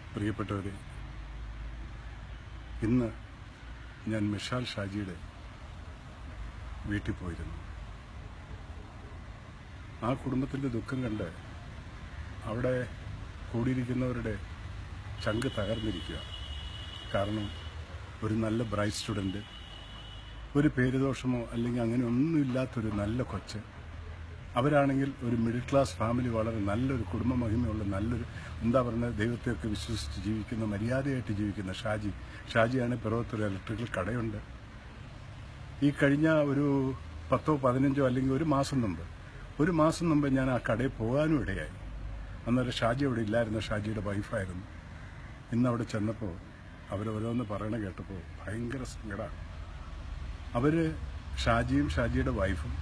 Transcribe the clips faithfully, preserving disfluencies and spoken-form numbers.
പ്രിയപ്പെട്ടവരെ, ഇന്ന് ഞാൻ മിഷൽ ഷാജിയുടെ വീട്ടിൽ പോയിരുന്നു. ആ കുടുംബത്തിൻ്റെ ദുഃഖം കണ്ട് അവിടെ കൂടിയിരിക്കുന്നവരുടെ ചങ്ക് തകർന്നിരിക്കുക. കാരണം ഒരു നല്ല ബ്രൈറ്റ് സ്റ്റുഡൻറ്റ്, ഒരു പേരുദോഷമോ അല്ലെങ്കിൽ അങ്ങനെ ഒന്നുമില്ലാത്തൊരു നല്ല കൊച്ച്, അവരാണെങ്കിൽ ഒരു മിഡിൽ ക്ലാസ് ഫാമിലി, വളരെ നല്ലൊരു കുടുംബ മഹിമയുള്ള നല്ലൊരു എന്താ പറയുക ദൈവത്തെയൊക്കെ വിശ്വസിച്ച് ജീവിക്കുന്ന, മര്യാദയായിട്ട് ജീവിക്കുന്ന ഷാജി ഷാജിയാണ് പിറവത്തൊരു ഇലക്ട്രിക്കൽ കടയുണ്ട്. ഈ കഴിഞ്ഞ ഒരു പത്തോ പതിനഞ്ചോ അല്ലെങ്കിൽ ഒരു മാസം മുമ്പ് ഒരു മാസം മുമ്പ് ഞാൻ ആ കടയിൽ പോകാനും ഇടയായി. അന്നേരം ഷാജി അവിടെ ഇല്ലായിരുന്നു, ഷാജിയുടെ വൈഫായിരുന്നു. ഇന്ന് അവിടെ ചെന്നപ്പോൾ അവരോരോന്ന് പറയണ കേട്ടപ്പോൾ ഭയങ്കര സങ്കടമാണ്. അവർ ഷാജിയും ഷാജിയുടെ വൈഫും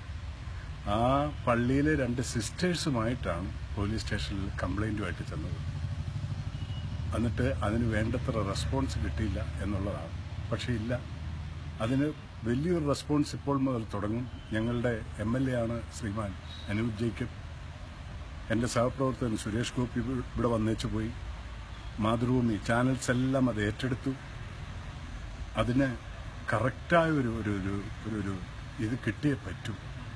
ആ പള്ളിയിലെ രണ്ട് സിസ്റ്റേഴ്സുമായിട്ടാണ് പോലീസ് സ്റ്റേഷനിൽ കംപ്ലൈൻറ്റുമായിട്ട് ചെന്നത്. എന്നിട്ട് അതിന് വേണ്ടത്ര റെസ്പോൺസ് കിട്ടിയില്ല എന്നുള്ളതാണ്. പക്ഷേ ഇല്ല, അതിന് വലിയൊരു റെസ്പോൺസ് ഇപ്പോൾ മുതൽ തുടങ്ങും. ഞങ്ങളുടെ എം എൽ എ ആണ് ശ്രീമാൻ അനൂപ് ജേക്കബ്. എൻ്റെ സഹപ്രവർത്തകൻ സുരേഷ് ഗോപി ഇവിടെ വന്നേച്ചു പോയി. മാതൃഭൂമി ചാനൽസ് എല്ലാം അത് ഏറ്റെടുത്തു. അതിന് കറക്റ്റായ ഒരു ഒരു ഒരു ഒരു ഇത് കിട്ടിയേ പറ്റൂ.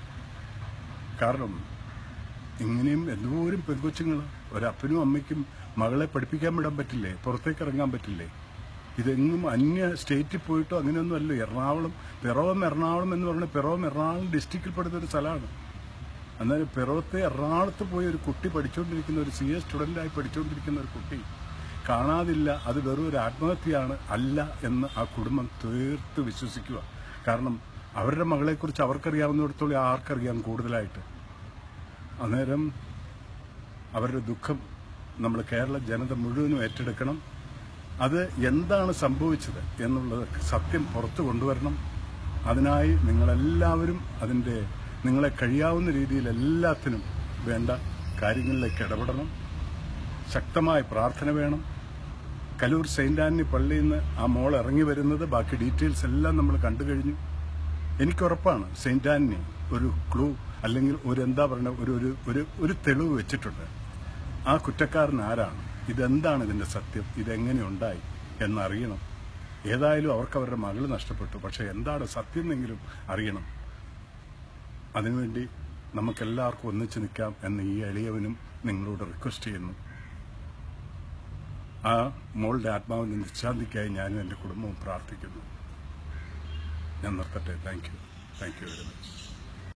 കാരണം ഇങ്ങനെയും എന്തോരം പെൺകൊച്ചുങ്ങൾ, ഒരപ്പനും അമ്മയ്ക്കും മകളെ പഠിപ്പിക്കാൻ വിടാൻ പറ്റില്ലേ? പുറത്തേക്ക് ഇറങ്ങാൻ പറ്റില്ലേ? ഇതെങ്ങും അന്യ സ്റ്റേറ്റിൽ പോയിട്ടോ അങ്ങനെയൊന്നും അല്ല. എറണാകുളം, പിറവം എറണാകുളം എന്ന് പറഞ്ഞാൽ പിറവം എറണാകുളം ഡിസ്ട്രിക്റ്റിൽ പെടുന്നൊരു സ്ഥലമാണ്. അന്നേരം പിറവത്തെ എറണാകുളത്ത് പോയി ഒരു കുട്ടി പഠിച്ചുകൊണ്ടിരിക്കുന്ന, ഒരു സി എ സ്റ്റുഡൻ്റായി പഠിച്ചുകൊണ്ടിരിക്കുന്ന ഒരു കുട്ടി കാണാതില്ല, അത് വെറും ഒരു ആത്മഹത്യയാണ് അല്ല എന്ന് ആ കുടുംബം തീർത്ത് വിശ്വസിക്കുക. കാരണം അവരുടെ മകളെക്കുറിച്ച് അവർക്കറിയാവുന്നിടത്തോളം ആർക്കറിയാം കൂടുതലായിട്ട്. അന്നേരം അവരുടെ ദുഃഖം നമ്മൾ കേരള ജനത മുഴുവനും ഏറ്റെടുക്കണം. അത് എന്താണ് സംഭവിച്ചത് എന്നുള്ളത് സത്യം പുറത്തു കൊണ്ടുവരണം. അതിനായി നിങ്ങളെല്ലാവരും അതിൻ്റെ നിങ്ങളെ കഴിയാവുന്ന രീതിയിൽ എല്ലാത്തിനും വേണ്ട കാര്യങ്ങളിലേക്ക് ഇടപെടണം. ശക്തമായ പ്രാർത്ഥന വേണം. കലൂർ സെയിൻറ് ആന്റണി പള്ളിയിൽ നിന്ന് ആ മോൾ ഇറങ്ങി വരുന്നത്, ബാക്കി ഡീറ്റെയിൽസ് എല്ലാം നമ്മൾ കണ്ടു കഴിഞ്ഞു. എനിക്കുറപ്പാണ് സെയിൻറ് ആന്റണി ഒരു ക്ലൂ അല്ലെങ്കിൽ ഒരു എന്താ പറയുക ഒരു ഒരു ഒരു ഒരു തെളിവ് വെച്ചിട്ടുണ്ട്. ആ കുറ്റക്കാരൻ ആരാണ്, ഇതെന്താണ് ഇതിൻ്റെ സത്യം, ഇതെങ്ങനെ ഉണ്ടായി എന്നറിയണം. ഏതായാലും അവർക്ക് അവരുടെ മകൾ നഷ്ടപ്പെട്ടു, പക്ഷെ എന്താണ് സത്യം എന്നെങ്കിലും അറിയണം. അതിനുവേണ്ടി നമുക്കെല്ലാവർക്കും ഒന്നിച്ചു നിൽക്കാം എന്ന് ഈ എളിയവനും നിങ്ങളോട് റിക്വസ്റ്റ് ചെയ്യുന്നു. ആ മോളുടെ ആത്മാവിന്റെ നിശാന്തിക്കായി ഞാനും എൻ്റെ കുടുംബവും പ്രാർത്ഥിക്കുന്നു. ഞാൻ നിർത്തട്ടെ. Thank you thank you very much.